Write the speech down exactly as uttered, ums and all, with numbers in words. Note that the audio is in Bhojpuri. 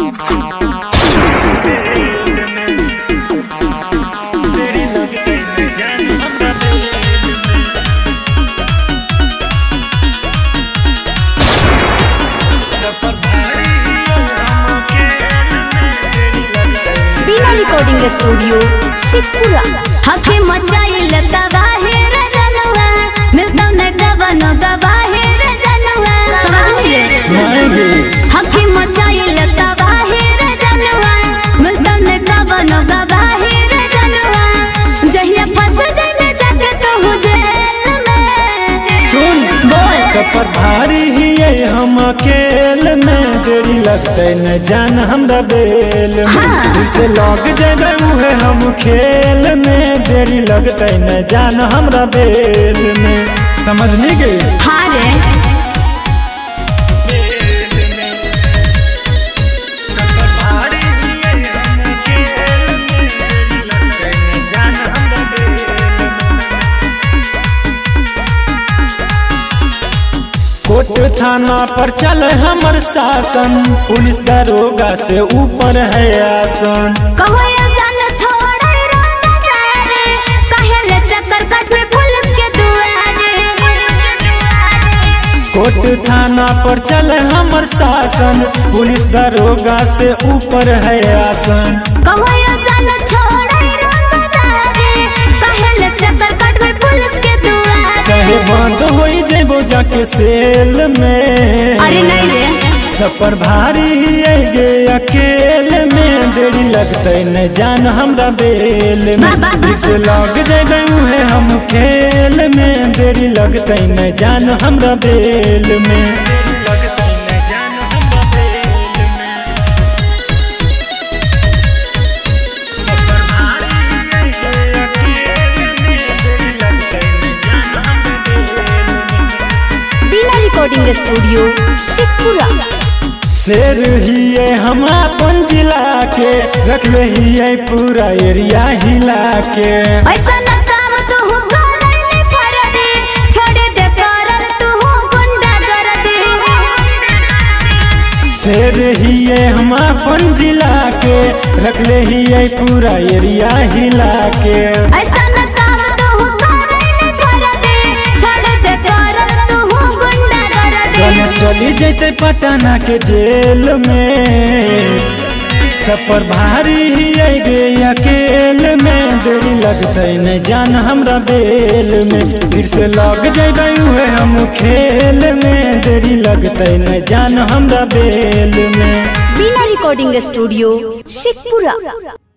Recording studio Sheikhpura. हके मचाइल तबाहिर जनवा मिलता न गबन गबाहिर जनवा समझ रे। हके मचाइल तबाहिर जनवा मिलता न गबन गबाहिर जनवा जहिया फंस जाए जाके तो हो जेल में। सुन बोल सफर भारी ही है हम अकेल में देरी लगते न जान हमरा बेल में। हाँ। फिर से लग जाए है हम खेल में देरी लगते न जान हमरा बेल में। समझ नहीं गई? हाँ रे कोर्ट थाना पर चल हमर शासन पुलिस दरोगा से ऊपर है आसन। कहो या जान छोड़े रोना जारे कहेले चक्कर कट में पुलिस के दुआरे। कोर्ट थाना पर चल हमर शासन पुलिस दरोगा से ऊपर है आसन। कहो या जान छोड़े रोना जारे कहेले चक्कर कट में पुलिस के दुआरे। चाहे बंद हो जेबो जाके सेल में। अरे नहीं रे सफर भारी है गे अकेल में देरी लगते न जान हमरा बेल में। फिर से लग जाए है हम खेल में देरी लगते न जान हमरा बेल में। Recording studio Sheikhpura. शेर ही है हम अपन जिला के रख ले ही है पूरा एरिया हिला के। ऐसा न काम तू करे नहीं कर दे छोड़ दे करल तू गुंडा कर दे। शेर ही है हम अपन जिला के रख ले ही है पूरा एरिया हिला के। ऐसा न काम तू करे नहीं कर दे छोड़ दे करल तू गुंडा कर दे। चली जैते पटना के जेल में। सफर भारी ही है गे अकेल में देरी लगते न जान हमरा बेल में। फिर से लग जाए है हम खेल में देरी लगते न जान हमरा बेल में। बिना रिकॉर्डिंग स्टूडियो शेखपुरा।